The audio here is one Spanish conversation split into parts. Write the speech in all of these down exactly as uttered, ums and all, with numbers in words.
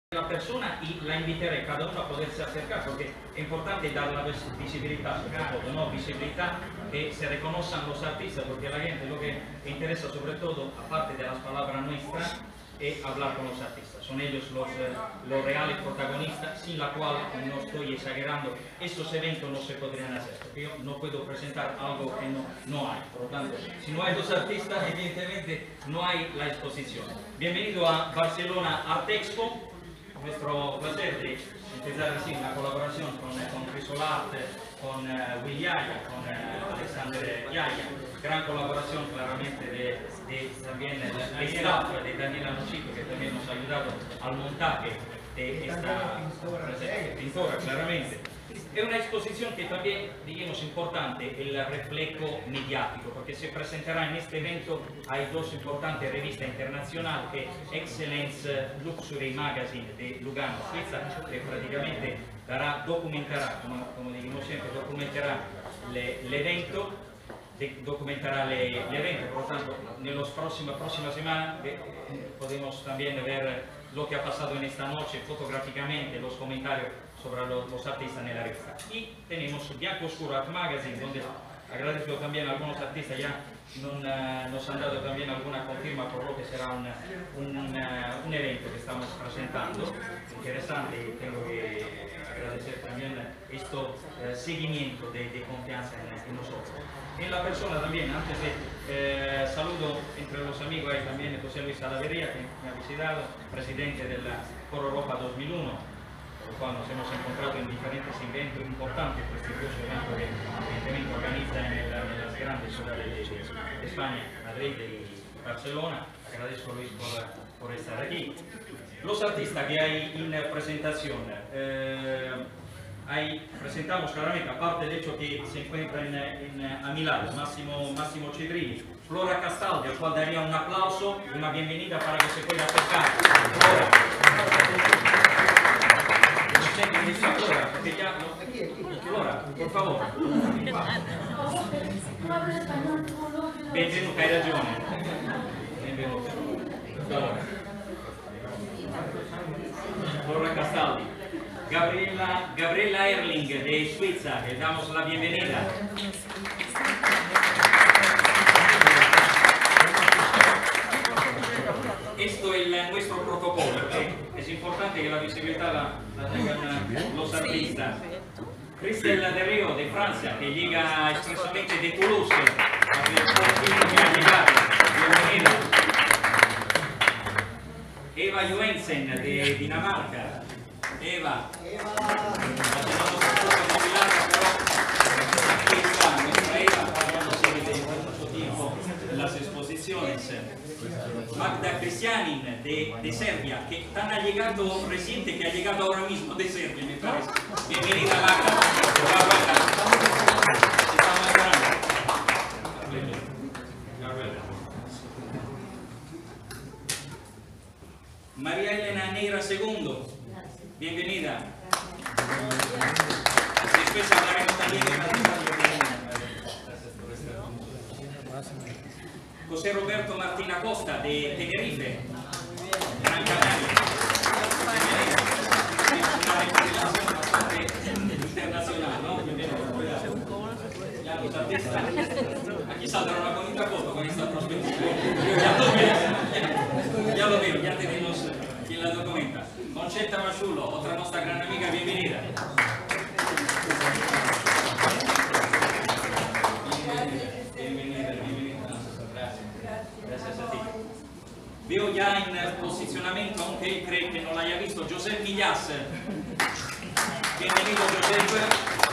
la persona y la invitaré cada uno a poderse acercar, porque es importante dar la visibilidad, sobre todo, ¿no? Visibilidad, que se reconozcan los artistas, porque a la gente lo que interesa sobre todo, aparte de las palabras nuestras, es hablar con los artistas. Son ellos los, eh, los reales protagonistas, sin la cual, no estoy exagerando, estos eventos no se podrían hacer, porque yo no puedo presentar algo que no, no hay. Por lo tanto, si no hay dos artistas, evidentemente no hay la exposición. Bienvenido a Barcelona Art Expo. Nuestro placer de empezar así una colaboración con, con Crisolart, con uh, Will Yaya, con uh, Alexander Yaya, gran colaboración claramente de, de también el staff de Daniela Nocito, que también nos ha ayudado al montaje de esta pintora, claramente. Es una exposición que también, digamos, importante, el reflejo mediático, porque se presentará en este evento, hay dos importantes revistas internacionales, que Excellence Luxury Magazine de Lugano, Suiza, que prácticamente dará, documentará, como, como decimos siempre, documentará el evento, documentará el evento, por lo tanto, en las próximas próxima semanas podemos también ver lo que ha pasado en esta noche fotográficamente, los comentarios sobre los, los artistas en la revista. Y tenemos Bianco Oscuro Art Magazine, donde agradezco también a algunos artistas ya non, uh, nos han dado también alguna confirma por lo que será un, un, uh, un evento que estamos presentando, interesante, y tengo que agradecer también este uh, seguimiento de, de confianza en, en nosotros. En la persona también, antes de eh, saludo entre los amigos, hay también José Luis Salaverría, que me ha visitado, presidente del Foro Europa dos mil uno, con el cual nos hemos encontrado en diferentes eventos importantes, prestigiosos eventos que evidentemente organiza en, el, en las grandes ciudades de, de España, Madrid y Barcelona. Agradezco, Luis, por, por estar aquí. Los artistas que hay en presentación, eh, Ahí presentamos claramente, aparte del hecho que se encuentra en, en, a mi lado, Massimo, Massimo Cedrini, Flora Castaldi, al cual daría un aplauso y una bienvenida para que se pueda acercar. Flora. No sé qué dice Flora, porque ya... No... Flora, por favor. Benvenuta, hai ragione. Benvenuta. Flora. Flora Castaldi. Gabriela, Gabriela Erling de Suiza, le damos la bienvenida. Esto es el, nuestro protocolo, ¿eh? Es importante que la visibilidad la, la tengan los artistas. Cristel de Río de Francia, que llega expresamente de Toulouse, que ha llegado. Bienvenida. Eva Joensen de Dinamarca. Eva, Eva. La tenemos un poco jubilada, pero aquí está nuestra Eva, hablando de mucho tiempo en las exposiciones. Magda Cristianin de, de Serbia, que tan ha llegado reciente, que ha llegado ahora mismo de Serbia, me parece. Bienvenida, Magda. María Elena Neira segundo. Bienvenida. Después hablaremos también de José Roberto Martín Acosta de Tenerife, Gran Canaria. Una representación bastante internacional, ¿no? Ya los artistas. Aquí saldrá una bonita foto con esta perspectiva. Ya lo veo, ya lo veo, ya tenemos quien la documenta. Concetta Masciullo, otra nuestra gran amiga, bienvenida. Bienvenida, bienvenida. Gracias. Gracias a ti. Veo ya en posicionamiento, aunque creo que no lo haya visto, Josep Millas. Bienvenido, Josep.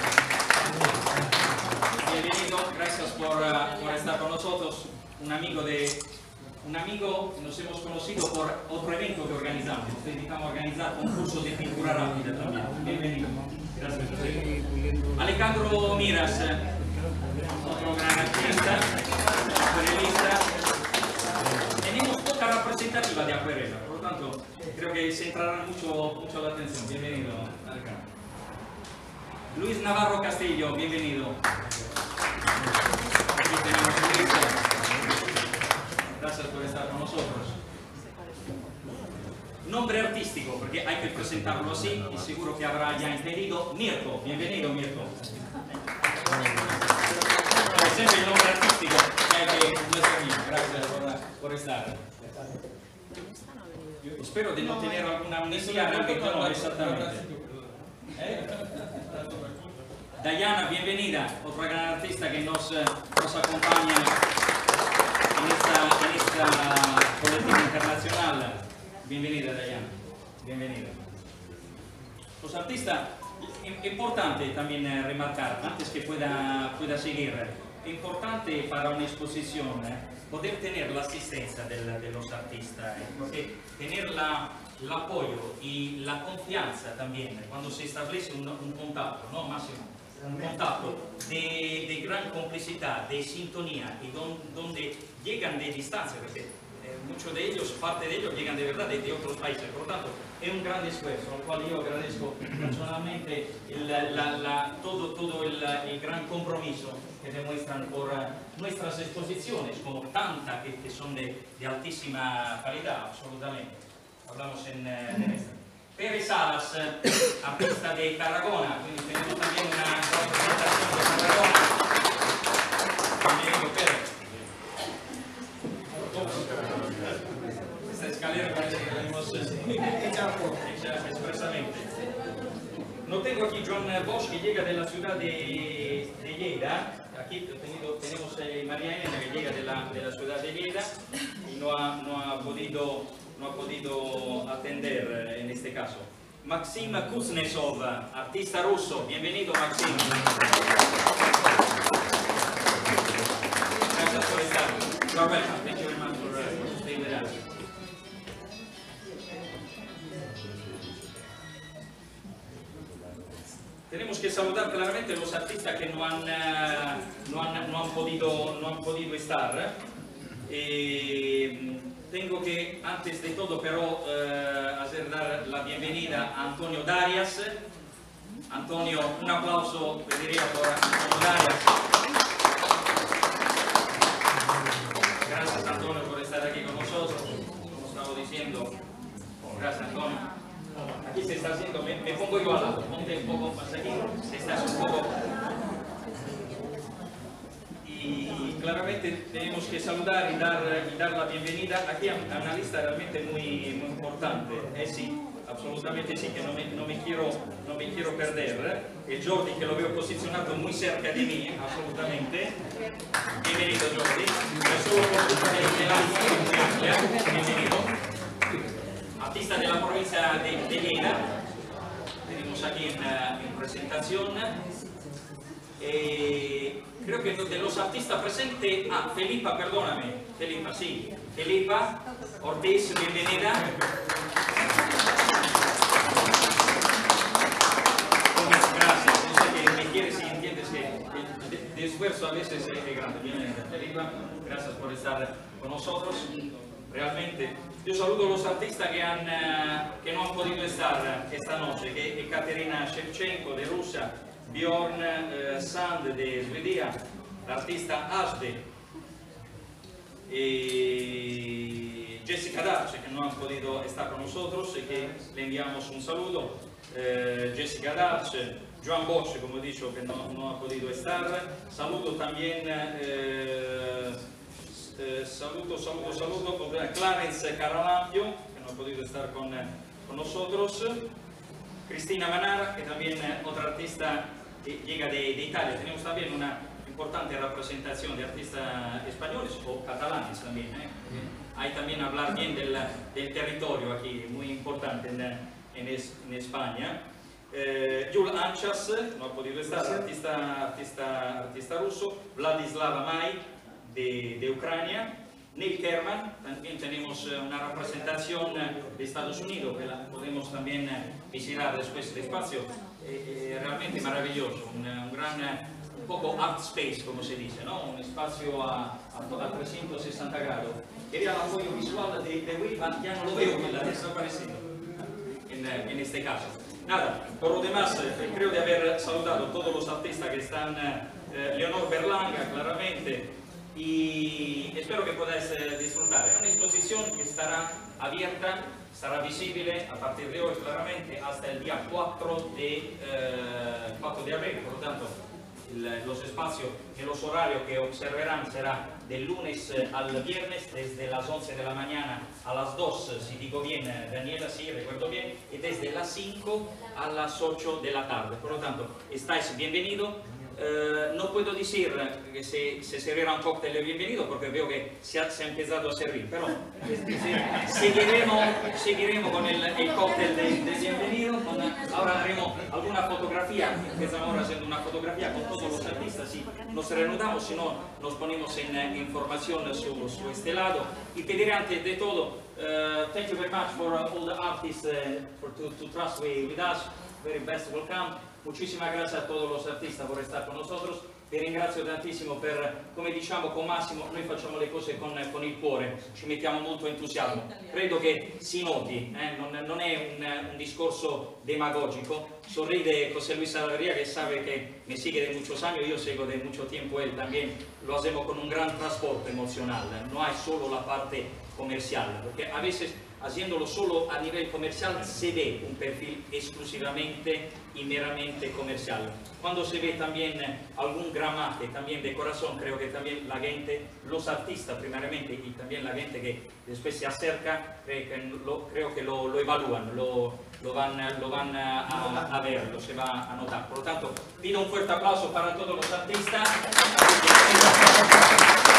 Bienvenido, gracias por, uh, por estar con nosotros. Un amigo de... Un amigo, nos hemos conocido por otro evento que organizamos. Nos dedicamos a organizar concursos de pintura rápida también. Bienvenido. Gracias, José. Alejandro Miras, otro gran artista, acuarelista. Tenemos poca representativa de acuarela, por lo tanto, creo que centrará mucho, mucho la atención. Bienvenido, Alejandro. Luis Navarro Castillo, bienvenido. Aquí tenemos a Luis. Gracias por estar con nosotros. Nombre artístico, porque hay que presentarlo así, y seguro que habrá ya entendido. Mirko, bienvenido Mirko. Como siempre el nombre artístico, ya que no es mío. Gracias por, por estar. Espero de no tener alguna amnesia, porque yo no exactamente. ¿Eh? Diana, bienvenida, otra gran artista que nos, nos acompaña en esta, en esta colectiva internacional. Bienvenida, Diana. Bienvenida. Los artistas, importante también eh, remarcar, antes que pueda, pueda seguir, importante para una exposición eh, poder tener la asistencia de, de los artistas, eh, porque tener la, el apoyo y la confianza también, cuando se establece un, un contacto, ¿no, Máximo? Un contacto de, de gran complicidad, de sintonía, y don, donde llegan de distancia, porque eh, muchos de ellos, parte de ellos, llegan de verdad de, de otros países. Por lo tanto, es un gran esfuerzo, al cual yo agradezco personalmente el, la, la, todo, todo el, el gran compromiso que demuestran por uh, nuestras exposiciones, como tantas que, que son de, de altísima calidad, absolutamente. Hablamos en, uh, en esta. Pere Salas, artista de Tarragona, quindi tenemos también una representación de Tarragona. Bienvenido, Pere. Esta escalera parece que la hemos hecha expresamente. No tengo aquí John Bosch, que llega de la ciudad de, de Lleida. Aquí tenido, tenemos a María Elena, que llega de la, de la ciudad de Lleida y no ha, no ha podido... no ha podido atender en este caso. Maxim Kuznetsov, artista ruso. Bienvenido, Maxim. Gracias por estar. You're welcome. Thank you very much for, uh, for staying with us. Tenemos que saludar claramente los artistas que no han, uh, no han, no han, podido, no han podido estar. Eh, Tengo que, antes de todo, pero, eh, hacer dar la bienvenida a Antonio Darias. Antonio, un aplauso, pediría por Antonio Darias. Gracias, Antonio, por estar aquí con nosotros. Como estaba diciendo, gracias, Antonio. Aquí se está haciendo, me, me pongo yo al lado, ponte un poco más aquí, se está haciendo un poco. Y claramente tenemos que saludar y dar, y dar la bienvenida aquí a, a una lista realmente muy, muy importante. Eh sí, absolutamente sí, que no me, no me, quiero, no me quiero perder. El Jordi, que lo veo posicionado muy cerca de mí, absolutamente. Bienvenido, Jordi. No solo por culpa de la bienvenido. Artista de la provincia de, de Lleida. Tenemos aquí en, en presentación. Eh, creo que de los artistas presentes, ah, Felipa, perdóname, Felipa, sí, Felipa Ortiz, bienvenida. Gracias, no sé que me quieres y entiendes que el, el esfuerzo a veces es grande. Bienvenida, Felipa, gracias por estar con nosotros. Realmente, yo saludo a los artistas que, han, uh, que no han podido estar esta noche, que es Katerina Shevchenko de Rusia, Bjorn eh, Sand de Suecia, la artista Ashde, y Jessica Darche, que no han podido estar con nosotros y que le enviamos un saludo. Eh, Jessica Darche, Joan Bosch, como he dicho, que no, no ha podido estar. Saludo también, eh, eh, saludo, saludo, saludo, Clarence Caravaggio, que no ha podido estar con, con nosotros. Cristina Manara, que también es otra artista que llega de, de Italia. Tenemos también una importante representación de artistas españoles o catalanes también. ¿eh? Hay también hablar bien del, del territorio aquí, muy importante en, en, es, en España. Eh, Yul Anchas, no ha podido estar, artista, artista, artista ruso. Vladislava Mai, de, de Ucrania. Neil Kerman, también tenemos una representación de Estados Unidos, que la podemos también visitar después despacio. Eh, eh, realmente maravilloso, un, un gran, un poco art space, como se dice, ¿no? Un espacio a, a, a trescientos sesenta grados. Quería el apoyo visual de, de Wilman, ya no lo veo, que la ha desaparecido en, en este caso. Nada, por lo demás, eh, creo de haber saludado a todos los artistas que están, eh, Leonor Berlanga, claramente, y espero que podáis eh, disfrutar. Es una exposición que estará abierta estará visible a partir de hoy claramente hasta el día cuatro de, eh, cuatro de abril, por lo tanto el, los espacios y los horarios que observarán será del lunes al viernes desde las once de la mañana a las dos, si digo bien Daniela, sí, recuerdo bien, y desde las cinco a las ocho de la tarde, por lo tanto estáis bienvenidos. Uh, no puedo decir que se, se servirá un cóctel de bienvenido porque veo que se ha, se ha empezado a servir, pero se, seguiremos, seguiremos con el, el cóctel de, de bienvenido. Con, ahora haremos alguna fotografía, empezamos ahora haciendo una fotografía con todos los artistas y nos reanudamos, si no nos ponemos en uh, información su, su este lado. Y pediré antes de todo, uh, thank you very much for uh, all the artists uh, for to, to trust with, with us, very best welcome. Muchísimas gracias a todos los artistas por estar con nosotros, vi ringrazio tantissimo per, come diciamo con Massimo, noi facciamo le cose con, con il cuore, ci mettiamo molto entusiasmo, credo che si noti, eh? non, non è un, un discorso demagogico, sorride José Luis Salaverría que sabe que me sigue de muchos años, yo sigo de mucho tiempo, él también lo hacemos con un gran transporte emocional, no hay solo la parte comercial, porque a veces haciéndolo solo a nivel comercial se ve un perfil exclusivamente y meramente comercial. Cuando se ve también algún gramaje también de corazón, creo que también la gente, los artistas primariamente y también la gente que después se acerca, creo que lo, creo que lo, lo evalúan, lo, lo van, lo van a, a, a ver, lo se va a notar. Por lo tanto, pido un fuerte aplauso para todos los artistas.